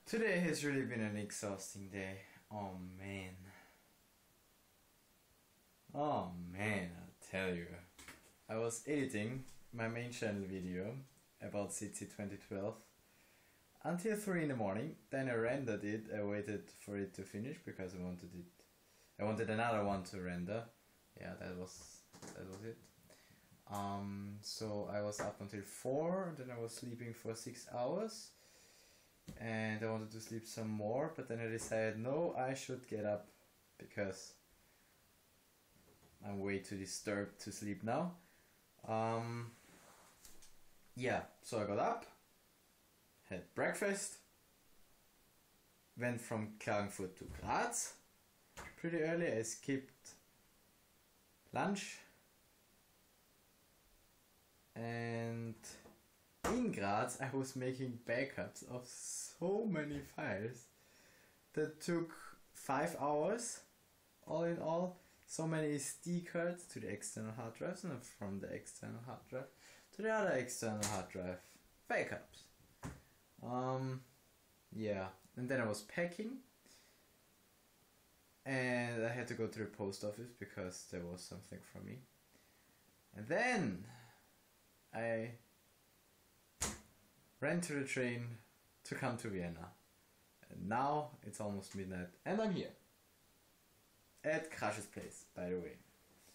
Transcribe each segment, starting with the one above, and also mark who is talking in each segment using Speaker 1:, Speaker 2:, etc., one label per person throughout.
Speaker 1: Today has really been an exhausting day. Oh man. Oh man, I'll tell you. I was editing my main channel video about CC 2012 until 3 in the morning. Then I rendered it. I waited for it to finish because I wanted another one to render. Yeah, that was it. So I was up until 4, then I was sleeping for 6 hours. And I wanted to sleep some more, but then I decided no, I should get up because I'm way too disturbed to sleep now. Yeah, so I got up, had breakfast, went from Klagenfurt to Graz pretty early. I skipped lunch, and in Graz I was making backups of so many files that took 5 hours all in all. So many SD cards to the external hard drives, and from the external hard drive to the other external hard drive backups. Yeah, and then I was packing and I had to go to the post office because there was something for me, and then I ran to the train to come to Vienna. And now it's almost midnight and I'm here. At Krash's place, by the way.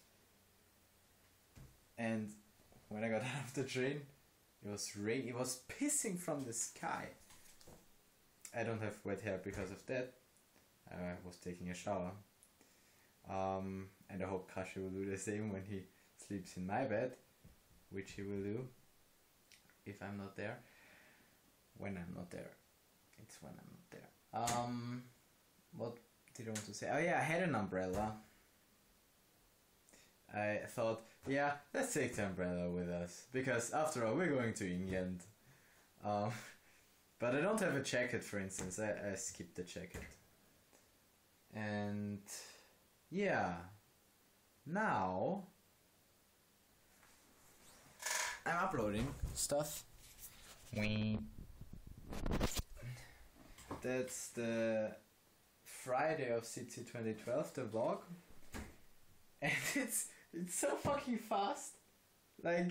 Speaker 1: And when I got out of the train, it was raining. It was pissing from the sky. I don't have wet hair because of that. I was taking a shower. And I hope Krash will do the same when he sleeps in my bed, which he will do if I'm not there. When I'm not there. It's when I'm not there. What did I want to say? Oh yeah, I had an umbrella. I thought, yeah, let's take the umbrella with us. Because after all, we're going to England. But I don't have a jacket, for instance. I skipped the jacket. And yeah, now I'm uploading stuff. That's the Friday of CC 2012, the vlog, and it's so fucking fast. Like,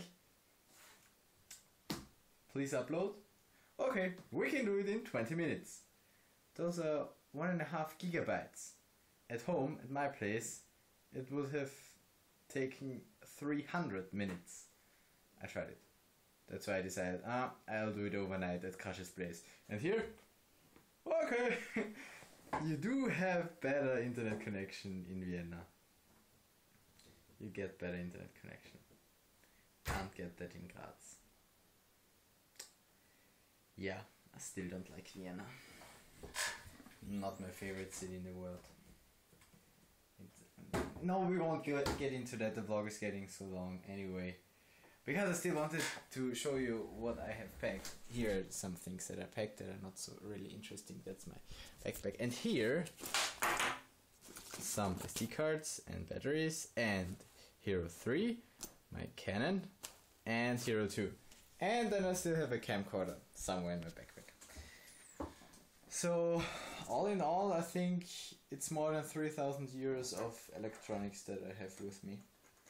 Speaker 1: please upload. Okay, we can do it in 20 minutes. Those are 1.5 gigabytes. At home, at my place, it would have taken 300 minutes. I tried it. That's why I decided, I'll do it overnight at Krash's place. And here, okay, you do have better internet connection in Vienna. You get better internet connection. Can't get that in Graz. Yeah, I still don't like Vienna. Not my favorite city in the world. No, we won't get into that. The vlog is getting so long anyway. Because I still wanted to show you what I have packed. Here are some things that I packed that are not so really interesting. That's my backpack. And here, some SD cards and batteries, and Hero 3, my Canon, and Hero 2. And then I still have a camcorder somewhere in my backpack. So, all in all, I think it's more than 3,000 euros of electronics that I have with me.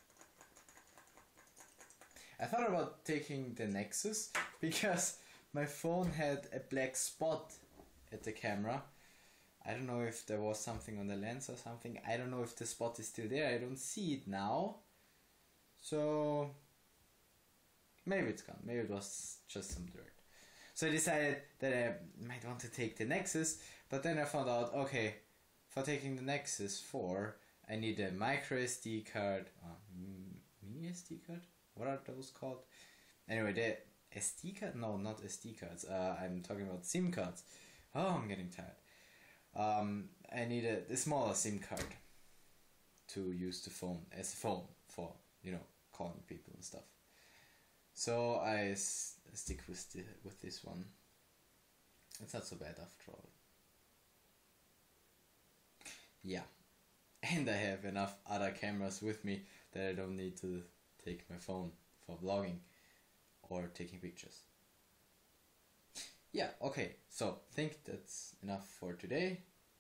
Speaker 1: I thought about taking the Nexus because my phone had a black spot at the camera. I don't know if there was something on the lens or something. I don't know if the spot is still there. I don't see it now. So maybe it's gone. Maybe it was just some dirt. So I decided that I might want to take the Nexus, but then I found out, okay, for taking the Nexus 4, I need a micro SD card, mini SD card? What are those called? Anyway, the SD card? No, not SD cards. I'm talking about SIM cards. Oh, I'm getting tired. I need a smaller SIM card to use the phone as a phone for, calling people and stuff. So I stick with this one. It's not so bad after all. Yeah. And I have enough other cameras with me that I don't need to take my phone for vlogging or taking pictures. yeah, okay, so think that's enough for today.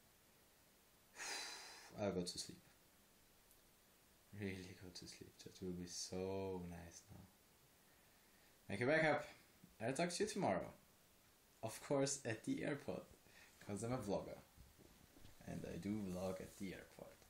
Speaker 1: I'll go to sleep. Really go to sleep. That will be so nice now. Make a backup. I'll talk to you tomorrow. Of course, at the airport. Because I'm a vlogger. And I do vlog at the airport.